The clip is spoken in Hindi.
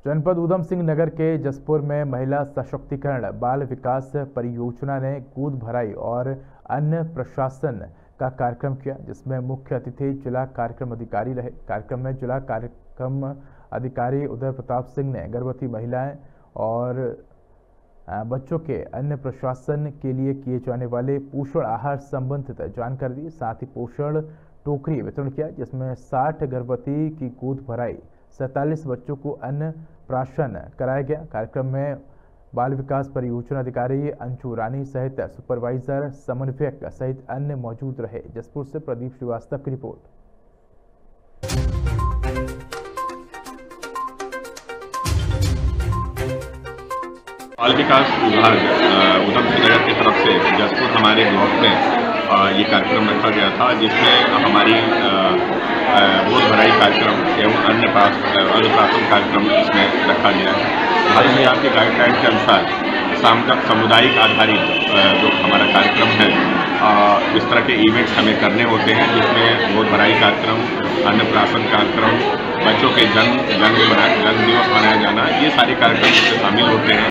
जनपद ऊधम सिंह नगर के जसपुर में महिला सशक्तिकरण बाल विकास परियोजना ने कूद भराई और अन्य प्रशासन का कार्यक्रम किया, जिसमें मुख्य अतिथि जिला कार्यक्रम अधिकारी रहे। कार्यक्रम में जिला कार्यक्रम अधिकारी उदय प्रताप सिंह ने गर्भवती महिलाएं और बच्चों के अन्य प्रशासन के लिए किए जाने वाले पोषण आहार संबंधित जानकारी दी। साथ ही पोषण टोकरी वितरण किया, जिसमें 60 गर्भवती की कूद भराई, 47 बच्चों को अन्न प्राशन कराया गया। कार्यक्रम में बाल विकास परियोजना अधिकारी अंशु रानी सहित सुपरवाइजर, समन्वयक सहित अन्य मौजूद रहे। जसपुर से प्रदीप श्रीवास्तव की रिपोर्ट। बाल विकास विभाग ऊधम सिंह नगर की तरफ से जसपुर हमारे ब्लॉक में ये कार्यक्रम रखा गया था, जिसमें हमारी गोद भराई कार्यक्रम एवं अन्नप्राशन कार्यक्रम इसमें रखा गया है। भारत सरकार के गाइडलाइन के अनुसार सामुदायिक आधारित जो हमारा कार्यक्रम है, इस तरह के इवेंट्स हमें करने होते हैं, जिसमें गोद भराई कार्यक्रम, अन्नप्राशन कार्यक्रम, बच्चों के जन्म दिवस मनाया जाना, ये सारे कार्यक्रम इसमें शामिल होते हैं।